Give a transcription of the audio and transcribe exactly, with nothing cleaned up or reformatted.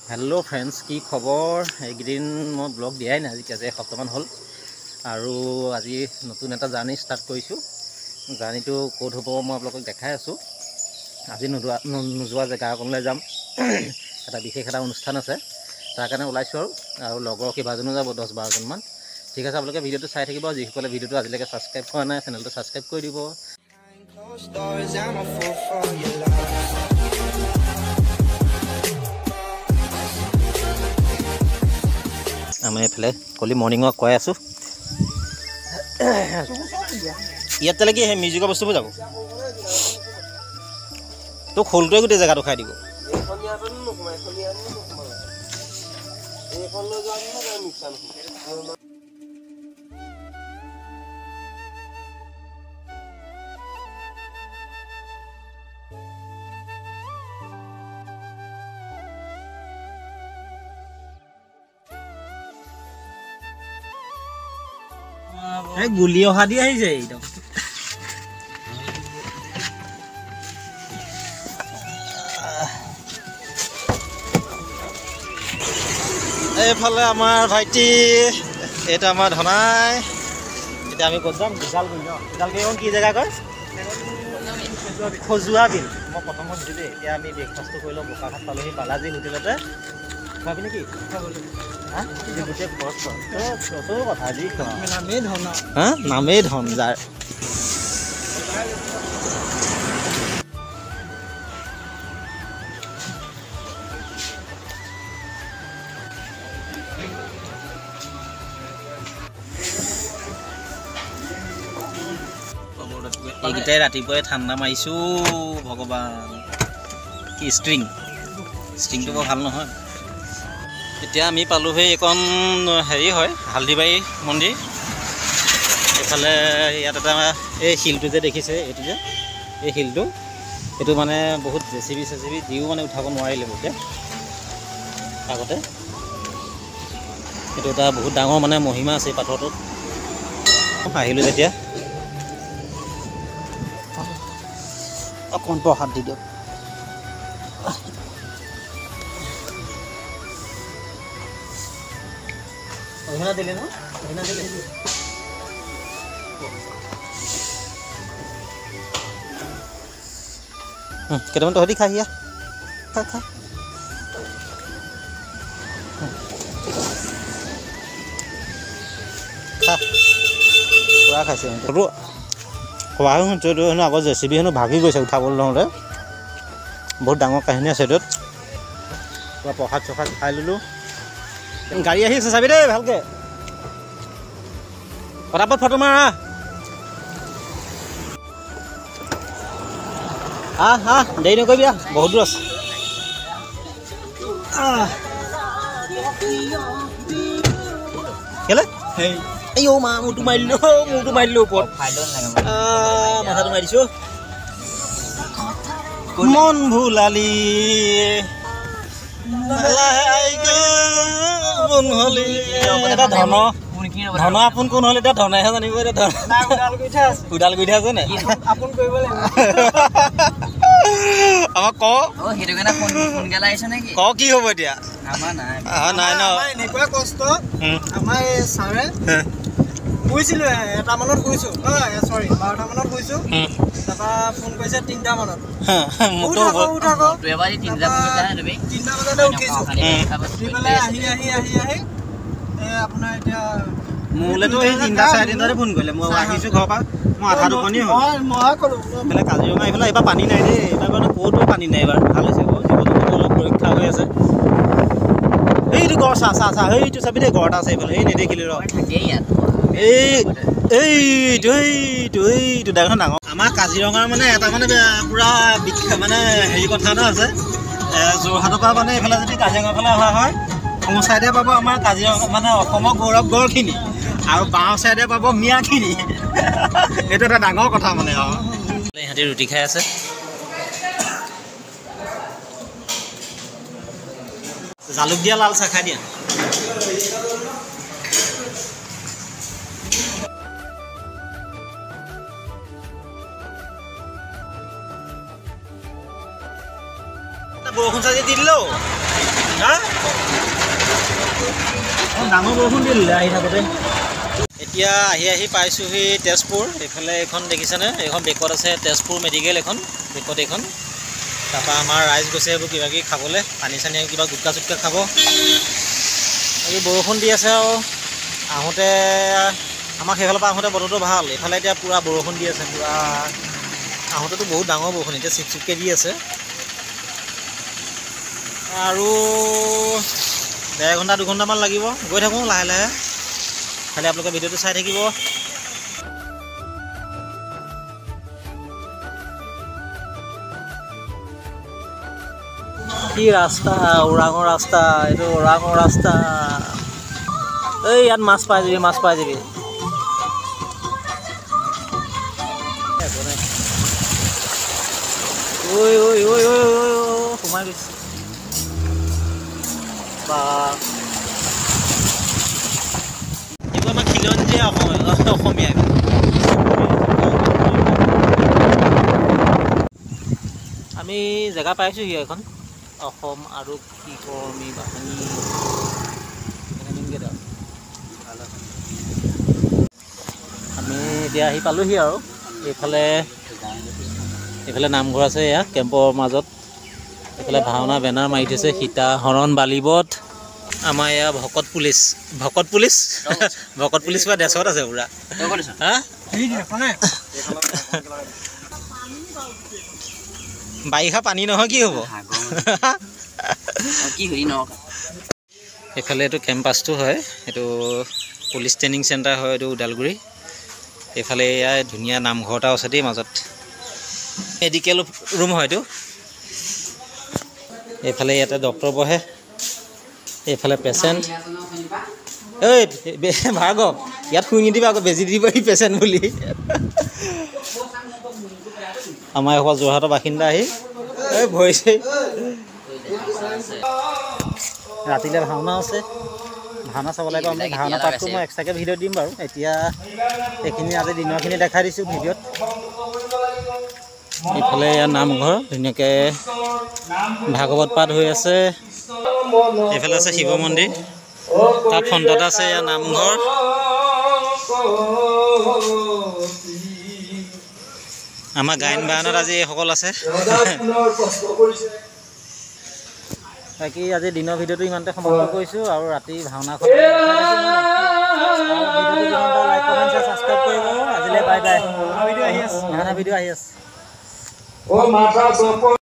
Hello friends की खबर एकदिन मैं ब्लग दियाई ना आज एसप्ताहमान हल और आज नतुन एटा जार्नी स्टार्ट करिसु जार्नीटो कत हब मैं आपलोक देखाई आसो आज नोजोआ नोजोआ जगह एखनলৈ जाम एटा विशेष एटा अनुष्ठान আছে तार कारण ओलाइसो और लगर केइबाजनो যাব दस बार जन मान ठीक আছে आपलोके भिडिओটো चाइ থাকিব जिসকলে भिडिओটো आजिলৈকে সাবস্ক্राइब কৰা নাই চেনেলটো সাবস্ক্राइब কৰি দিব। আমি এফালে কলি মর্নিং ওয়াক কয় আছো ইয়াতে লাগি হে মিউজিকৰ বস্তুবোৰ যাব তো খোলটোৱে গোটেই জেগাটো খাই দিব এই গুলি অহা দি আহিছে একদম এইফালে আমাৰ ভাইটি এটা আমাৰ ধনাই এটা আমি ক'ত যাম বিশাল বিল ন বিশাল বিল কি জেগা কয় খজুৱা বিল মই প্ৰথমত দিলে এতিয়া আমি ব্ৰেকফাষ্ট কৰিলো বোকাঘাট পালোহি বালাজী হোটেলতে খাবি নেকি হা যে গোটে খৰচ তো তো কথা যি নামে ধন হা নামে ধন যাৰ এইকেইটাই ৰাতিপুৱাই ঠাণ্ডা মাৰিছো ভগৱান কি ষ্ট্ৰিং ষ্ট্ৰিংটো বৰ ভাল নহয় এতিয়া আমি পালোহি এখন হেৰি হয় হালদিবাৰী মন্দিৰ এফালে ইয়াত এটা এই শিলটো যে দেখিছে এইটো যে এই শিলটো এইটো মানে বহুত জেচিবি চেচিবি দিও মানে উঠাব নোৱাৰিলে বহুতে আগতে এইটো এটা বহুত ডাঙৰ মানে মহিমা আছে পাথৰটোত আহিলোঁ যেতিয়া অকণ প্ৰসাদ দি দিয়ক অভিনয় দিলে ন অভিনয় দিলে কেইটামান তহঁতি খাই আহিয়া খা খা খা পুৰা খাইছে তোৰ খোৱা শুনছোঁ এইটো হেনো আগত জে চি বি হেনো ভাগি গৈছে উঠাবলৈ লওঁতে বহুত ডাঙৰ কাহিনী আছে এইটোত পুৰা প্ৰসাদ চসাদ খাই ল'লোঁ গাড়ী আহি আছে চাবি দেই ভালকৈ পটাপট ফটো মাৰ আহ আহ দেৰি নকৰিবি আহ বহুত দূৰ আছে কেলে এই অ' মা মূৰটো মাৰিলোঁ মূৰটো মাৰিলোঁ ওপৰত মাথাটো মাৰি দিছোঁ মন ভুলালি ধন ধন আপোন কোন হ'ল এতিয়া ধনেহে জানিব এতিয়া উডাল গৈ আছে নে আপোন কৰিব লাগিব আমাক ক ক কি হ'ব এতিয়া নাই ন এনেকুৱা কষ্ট আমাৰ ছাৰে শুইছিলোঁ এটা মানত শুইছোঁ চৰি বাৰটা মানত শুইছোঁ তাৰপৰা ফোন কৰিছে তিনিটা মানত তিনিটা বজাতে উঠিছোঁ উঠি পেলাই আহি আহি আহি আহি আপোনাৰ এতিয়া মোলৈতো সেই তিনিটা চাৰে তিনিটাতে ফোন কৰিলে মই আহিছোঁ ঘৰৰ পৰা মই আধা দুখনি হ'ল মই ক'লোঁ এইফালে কাজিৰঙা এইফালে এইবাৰ পানী নাই দেই এইবাৰ মানে ক'তো পানী নাই এইবাৰ ভাল হৈছে জীৱ জন্তু অলপ সুৰক্ষা হৈ আছে এইটো গড় চা চা চা সেইটো চাবি দেই গড় এটা আছে এইফালে এই নেদেখিলি ৰ এই এইটো এইটো এইটো ডাঙৰ ডাঙৰ আমাৰ কাজিৰঙাৰ মানে এটা মানে পূৰা বিখ্যাত মানে হেৰি কথা এটা আছে যোৰহাটৰ পৰা মানে এইফালে যদি কাজিৰঙাৰ ফালে অহা হয় সোঁ চাইডে পাব আমাৰ কাজিৰঙা মানে অসমৰ গৌৰৱ গড়খিনি আৰু বাওঁ চাইডে পাব মিয়াখিনি এইটো এটা ডাঙৰ কথা মানে আৰু ইহঁতি ৰুটি খাই আছে জালুক দিয়া লাল চাহ খাই দিয়া বৰষুণ চাজি দি দিলোঁ ডাঙৰ বৰষুণ দিলে আহি থাকোঁতে। এতিয়া আহি আহি পাইছোঁহি তেজপুৰ। এইফালে এইখন দেখিছেনে, এইখন বেকত আছে তেজপুৰ মেডিকেল, এখন বেকত এইখন। তাৰপৰা আমাৰ ৰাইজ গৈছে এইবোৰ কিবা কিবি খাবলৈ, পানী চানী কিবা গুটকা চুটকা খাব। এই বৰষুণ দি আছে আৰু আহোঁতে আমাৰ সেইফালৰ পৰা আহোঁতে বতৰটো ভাল, এইফালে এতিয়া পূৰা বৰষুণ দি আছে। পূৰা আহোঁতেতো বহুত ডাঙৰ বৰষুণ, এতিয়া চিপ চিপকৈ দি আছে। আৰু ডেৰ ঘণ্টা দুঘণ্টামান লাগিব, গৈ থাকোঁ লাহে লাহে। খালি আপোনালোকে ভিডিঅ'টো চাই থাকিব। কি ৰাস্তা, ওৰাঙৰ ৰাস্তা, এইটো ওৰাঙৰ ৰাস্তা। এই ইয়াত মাছ পাই যাবি, মাছ পাই যাবি। ঐ ঐ ঐ ঐ ঐ সোমাই গৈছে বা। এইবোৰ আমাৰ খিলঞ্জীয়া অসমীয়া। আমি জেগা পাইছোঁহি এখন, অসম আৰক্ষী কৰ্মী বাহিনী। আমি এতিয়া আহি পালোঁহি আৰু এইফালে এইফালে নামঘৰ আছে, এয়া কেম্পৰ মাজত। এইফালে ভাওনা বেনাৰ মাৰি থৈছে, সীতা হৰণ বালিবধ। আমাৰ এয়া ভকত পুলিচ, ভকত পুলিচ ভকত পুলিচ বা ডেছত আছে পুৰা। বাৰিষা পানী নহয় কি হ'ব? এইফালে এইটো কেম্পাছটো হয়, এইটো পুলিচ ট্ৰেইনিং চেণ্টাৰ হয়, এইটো ওদালগুৰি। এইফালে এয়া ধুনীয়া নামঘৰ এটা আছে দেই মাজত, মেডিকেল ৰুম হয়তো। এইফালে ইয়াতে ডক্টৰ বহে, এইফালে পেচেণ্ট। ঐ ভাৰ্গৱ, ইয়াত শুই নিদিবা আকৌ, বেজি দিব সি পেচেণ্ট বুলি। আমাৰ এশ যোৰহাটৰ বাসিন্দা আহি এই ভৰিছে। ৰাতিলৈ ভাওনা আছে, ভাওনা চাব লাগিব। আমি ভাওনা পাৰ্টটো মই এক্সট্ৰাকৈ ভিডিঅ' দিম বাৰু। এতিয়া এইখিনি আজি দিনৰখিনি দেখাই দিছোঁ ভিডিঅ'ত। এইফালে ইয়াৰ নামঘৰ, ধুনীয়াকৈ ভাগৱত পাঠ হৈ আছে। এইফালে আছে শিৱ মন্দিৰ, তাৰ ফ্ৰণ্টত আছে ইয়াৰ নামঘৰ। আমাৰ গায়ন বায়নত আজি এইসকল আছে। বাকী আজি দিনৰ ভিডিঅ'টো ইমানতে সমাপ্ত কৰিছোঁ, আৰু ৰাতি ভাওনাখন লাইক কমেণ্ট ছাবস্ক্ৰাইব কৰিব। আজিলৈ বাই বাই। ভাওনা ভিডিঅ' আহি আছে, ভাওনা ভিডিঅ' আহি আছে।